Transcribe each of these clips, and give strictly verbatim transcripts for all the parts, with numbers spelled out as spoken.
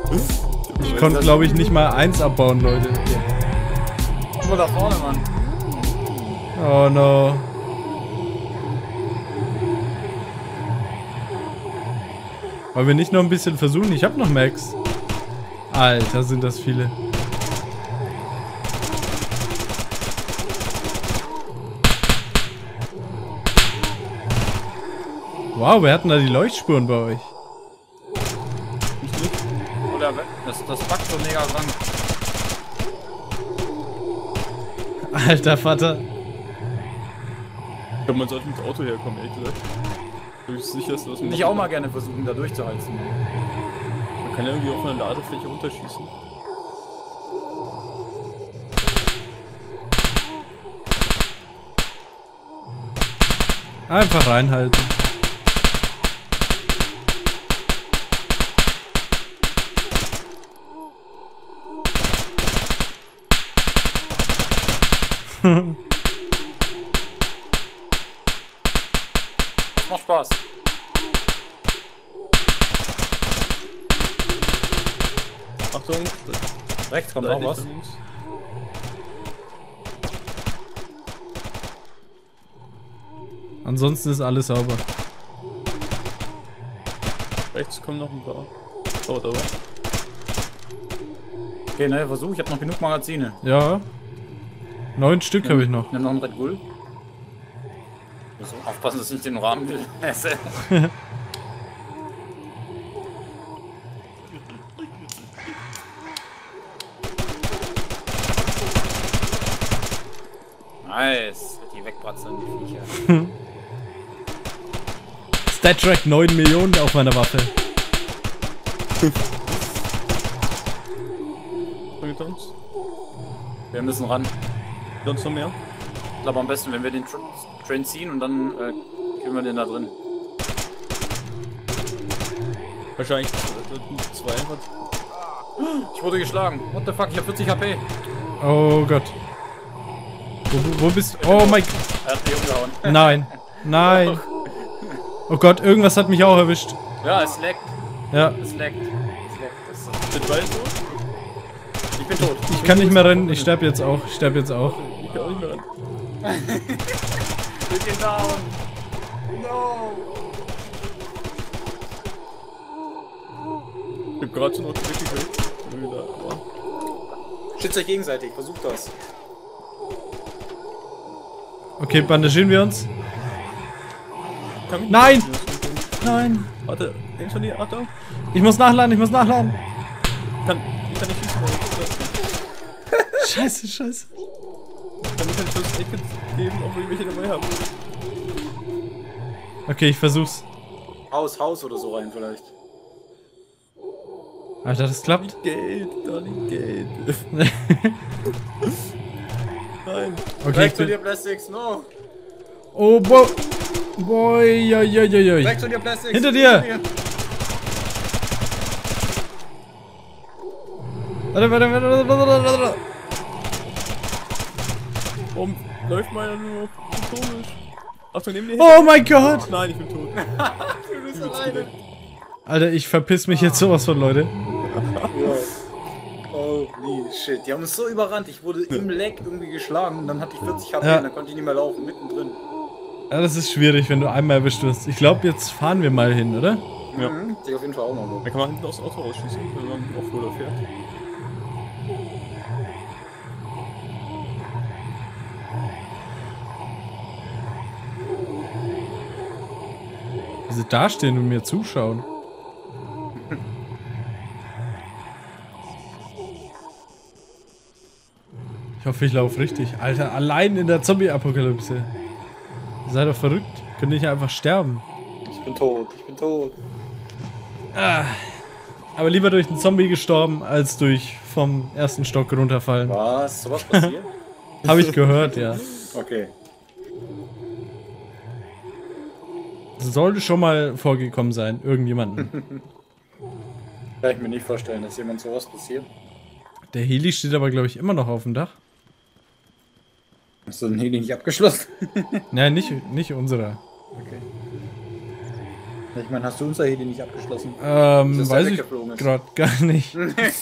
Ich konnte, glaube ich, nicht mal eins abbauen, Leute. Guck mal da vorne, Mann. Oh no. Wollen wir nicht noch ein bisschen versuchen? Ich hab noch Max. Alter, sind das viele. Wow, wer hat denn da die Leuchtspuren bei euch? Oder das, das packt so mega ran. Alter Vater. Ich glaube, man sollte mit dem Auto herkommen, ehrlich gesagt. Ich bin sicher, dass das Ich auch mal gerne versuchen, da durchzuheizen. Man kann ja irgendwie auf einer Ladefläche runterschießen. Einfach reinhalten. Macht Spaß. Achtung, Rechts kommt auch was. Ansonsten ist alles sauber. Rechts kommen noch ein paar. Dauert aber. Okay, ne, Versuch, ich habe noch genug Magazine. Ja. Neun Stück habe ich noch. Nimm noch einen Red Bull. So, aufpassen, dass ich nicht den Rahmen will. Nice. Die wegbratzeln, die Viecher. Stat Track neun Millionen auf meiner Waffe. Hinter uns. Wir müssen ran. Sonst noch mehr? Ich glaube am besten, wenn wir den Tra Train ziehen und dann äh, kriegen wir den da drin. Wahrscheinlich zwei. Ich wurde geschlagen. What the fuck, ich hab vierzig H P. Oh Gott. Wo, wo bist du? Oh mein Gott. Er hat mich umgehauen. Nein. Nein. Oh Gott, irgendwas hat mich auch erwischt. Ja, es leckt. Ja. Es leckt. Es leckt. Es ist Sind beide tot? ich bin tot. Ich kann nicht mehr rennen. Ich sterbe jetzt auch. Ich sterbe jetzt auch. Ich kann auch nicht mehr ran. Wir gehen down. No. Ich hab gerade schon noch weggekriegt. Schützt euch gegenseitig. Versucht das. Okay, bandagieren wir uns. Kann mich Nein! nicht Nein. Warte, links von dir, Achtung. Ich muss nachladen. Ich muss nachladen. Kann, ich kann nicht schießen, weil ich Scheiße, scheiße. kann nicht einen Schuss Ecke geben, obwohl ich welche dabei habe. Okay, ich versuch's. Haus, Haus oder so rein vielleicht. Alter, das klappt. Geld, Dani, Geld. Nein. Okay, ich Rechts zu bin... dir, Plastics, no. Oh, boy. Boy, ja, ja, ja, ja. Rechts zu dir, Plastics. Hinter dir. Warte, warte, warte, warte, warte, warte. Warum läuft meiner nur noch so komisch? Achtung, neben dir. Oh mein Gott. Nein, ich bin tot. Du bist alleine. Alter, ich verpiss mich jetzt sowas von, Leute. Holy shit, die haben uns so überrannt. Ich wurde im Leck irgendwie geschlagen und dann hatte ich vierzig H P Ja. und dann konnte ich nicht mehr laufen, mittendrin. Ja, das ist schwierig, wenn du einmal erwischt wirst. Ich glaube, jetzt fahren wir mal hin, oder? Ja. Mhm. Ich auf jeden Fall auch mal so. Da kann man hinten aus dem Auto rausschießen, wenn man Offroader fährt. Wie sie da stehen und mir zuschauen. Ich hoffe, ich laufe richtig. Alter, allein in der Zombie-Apokalypse. Ihr seid doch verrückt. Könnt ihr nicht einfach sterben? Ich bin tot, ich bin tot. Ah. Aber lieber durch einen Zombie gestorben, als durch vom ersten Stock runterfallen. Was? Sowas passiert? Habe ich gehört, ja. Okay. Sollte schon mal vorgekommen sein, irgendjemanden. Kann ich mir nicht vorstellen, dass jemand sowas passiert. Der Heli steht aber, glaube ich, immer noch auf dem Dach. Hast du den Heli nicht abgeschlossen? Nein, nicht, nicht unserer. Okay. Ich meine, hast du unser Heli nicht abgeschlossen? Ähm, Dass der weiß ich weggeflogen ist. gerade gar nicht.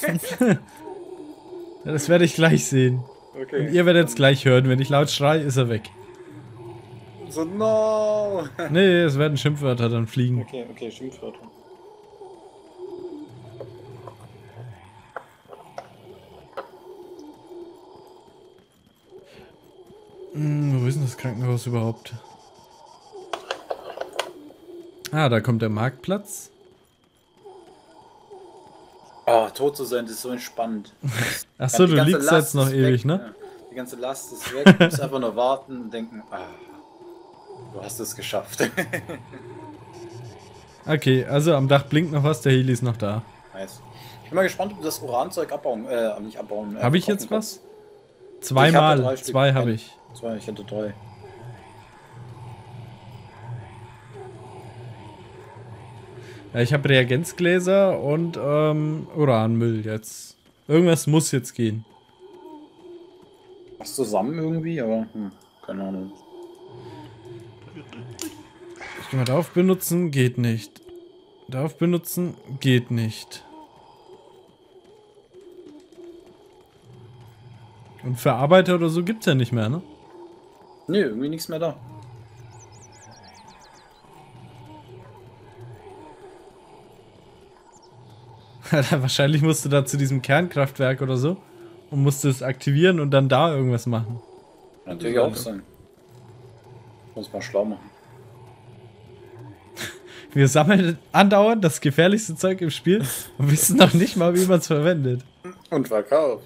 Ja, das werde ich gleich sehen. Okay. Und ihr werdet es gleich hören. Wenn ich laut schrei, ist er weg. So, no! Nee, es werden Schimpfwörter dann fliegen. Okay, okay, Schimpfwörter. Hm, wo ist denn das Krankenhaus überhaupt? Ah, da kommt der Marktplatz. Oh, tot zu sein, das ist so entspannend. Achso, Die du ganze liegst Last jetzt noch ist ewig, weg, ne? Ja. Die ganze Last ist weg, du musst einfach nur warten und denken, ah, du hast es geschafft. Okay, also am Dach blinkt noch was, der Heli ist noch da. Nice. Ich bin mal gespannt, ob du das Uranzeug abbauen, äh, nicht abbauen. Äh, Habe ich verkaufen jetzt kannst. was? Zweimal, drei Stück. zwei habe Ein- ich. Zwei, ich hatte drei. Ja, ich habe Reagenzgläser und ähm, Uranmüll jetzt. Irgendwas muss jetzt gehen. Was zusammen irgendwie, aber hm, keine Ahnung. Ich kann mal darauf benutzen, geht nicht. Darauf benutzen, geht nicht. Und Verarbeiter oder so gibt's ja nicht mehr, ne? Nee, irgendwie nichts mehr da. Wahrscheinlich musst du da zu diesem Kernkraftwerk oder so und musst es aktivieren und dann da irgendwas machen. Kann natürlich auch sein. Muss mal schlau machen. Wir sammeln andauernd das gefährlichste Zeug im Spiel und wissen noch nicht mal, wie man es verwendet. Und verkauft.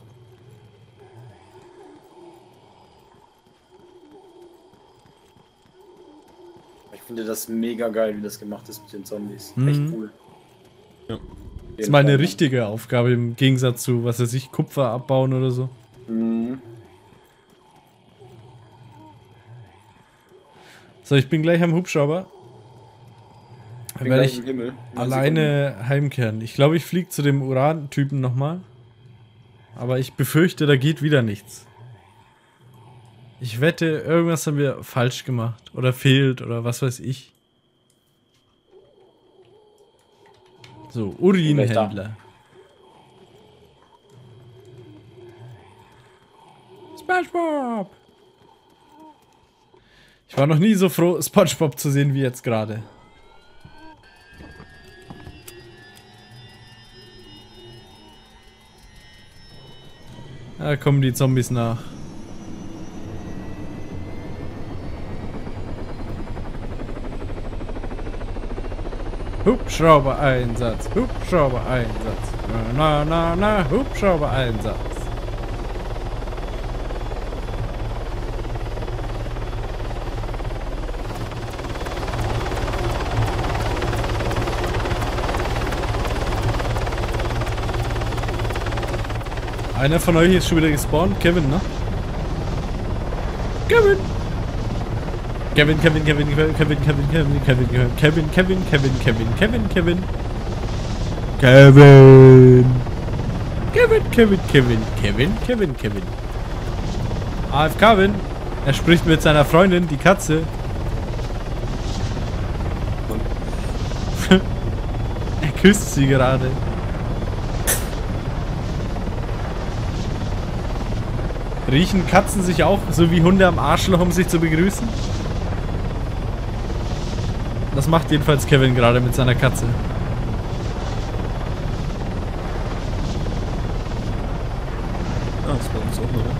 Ich finde das mega geil, wie das gemacht ist mit den Zombies. Mhm. Echt cool. Ja. Das ist mal eine richtige Aufgabe im Gegensatz zu, was weiß ich, Kupfer abbauen oder so. Mhm. So, ich bin gleich am Hubschrauber. Dann Bin werde gleich ich im Himmel. alleine heimkehren. Ich glaube, ich fliege zu dem Uran-Typen nochmal. Aber ich befürchte, da geht wieder nichts. Ich wette, irgendwas haben wir falsch gemacht. Oder fehlt, oder was weiß ich. So, Urinhändler. SpongeBob! Ich war noch nie so froh, SpongeBob zu sehen wie jetzt gerade. Da kommen die Zombies nach. Hubschrauber-Einsatz, Hubschrauber-Einsatz. Na, na, na, Hubschrauber-Einsatz. Einer von euch ist schon wieder gespawnt, Kevin, ne? Kevin! Kevin, Kevin, Kevin, Kevin, Kevin, Kevin, Kevin, Kevin, Kevin, Kevin, Kevin, Kevin, Kevin, Kevin. Kevin! Kevin, Kevin, Kevin, Kevin, Kevin, Kevin. A F Kevin. Er spricht mit seiner Freundin, die Katze. Er küsst sie gerade. Riechen Katzen sich auch so wie Hunde am Arschloch, um sich zu begrüßen? Das macht jedenfalls Kevin gerade mit seiner Katze. Ah, das war uns auch, oder?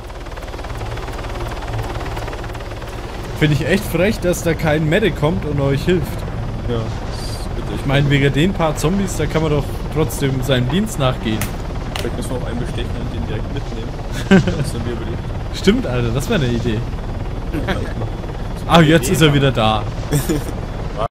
Finde ich echt frech, dass da kein Medic kommt und euch hilft. Ja, das ist bitte. Ich meine, wegen den paar Zombies, da kann man doch trotzdem seinem Dienst nachgehen. Vielleicht müssen wir auch einen bestechen und den direkt mitnehmen. Dann sind wir überlebt. Stimmt, Alter, das wäre eine Idee. Ja, ich mach- Ah, jetzt ist er wieder da.